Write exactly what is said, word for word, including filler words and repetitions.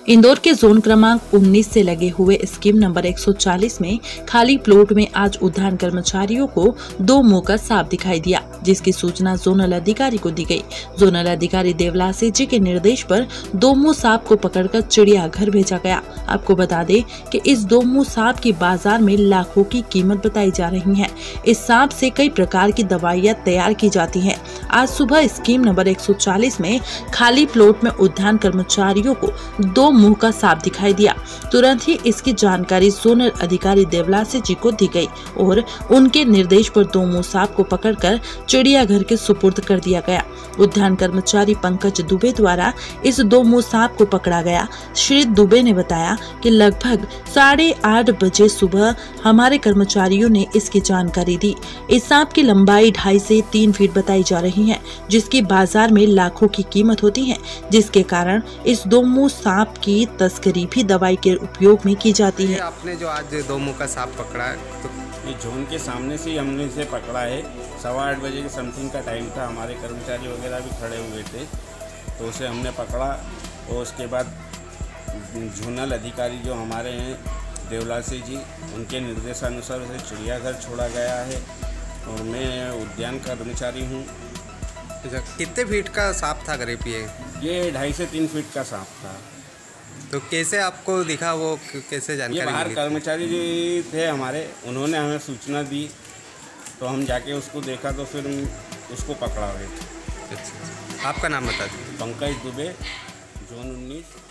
इंदौर के जोन क्रमांक उन्नीस से लगे हुए स्कीम नंबर एक सौ चालीस में खाली प्लॉट में आज उद्यान कर्मचारियों को दो मुंह का सांप दिखाई दिया, जिसकी सूचना जोनल अधिकारी को दी गई। जोनल अधिकारी देवलासी जी के निर्देश पर दो मुंह सांप को पकड़कर चिड़ियाघर भेजा गया। आपको बता दें कि इस दो मुंह सांप की बाजार में लाखों की कीमत बताई जा रही है। इस सांप से कई प्रकार की दवाइयाँ तैयार की जाती है। आज सुबह स्कीम नंबर एक सौ चालीस में खाली प्लॉट में उद्यान कर्मचारियों को दो मुंह का सांप दिखाई दिया। तुरंत ही इसकी जानकारी जोनल अधिकारी देवलासी जी को दी गई और उनके निर्देश पर दो मुंह सांप को पकड़कर चिड़ियाघर के सुपुर्द कर दिया गया। उद्यान कर्मचारी पंकज दुबे द्वारा इस दो मुंह सांप को पकड़ा गया। श्री दुबे ने बताया कि लगभग साढ़े आठ बजे सुबह हमारे कर्मचारियों ने इसकी जानकारी दी। इस सांप की लंबाई ढाई से तीन फीट बताई जा रही है, जिसकी बाजार में लाखों की कीमत होती है, जिसके कारण इस दो मुंह सांप की तस्करी भी दवाई के उपयोग में की जाती है। आपने जो आज दो मुंह का सांप पकड़ा है, तो ये जोन के सामने से ही हमने इसे पकड़ा है। सवा आठ बजे के समथिंग का टाइम था। हमारे कर्मचारी वगैरह भी खड़े हुए थे, तो उसे हमने पकड़ा और उसके बाद जोनल अधिकारी जो हमारे हैं देवलासी जी, उनके निर्देशानुसार उसे चिड़ियाघर छोड़ा गया है और मैं उद्यान कर्मचारी हूँ। कितने फीट का सांप था करीब? ये ये ढाई से तीन फीट का सांप था। तो कैसे आपको दिखा, वो कैसे जानकारी? ये बाहर कर्मचारी जी थे हमारे, उन्होंने हमें सूचना दी, तो हम जाके उसको देखा तो फिर उसको पकड़ा गया। अच्छा, आपका नाम बता दीजिए। पंकज दुबे, जोन उन्नीस।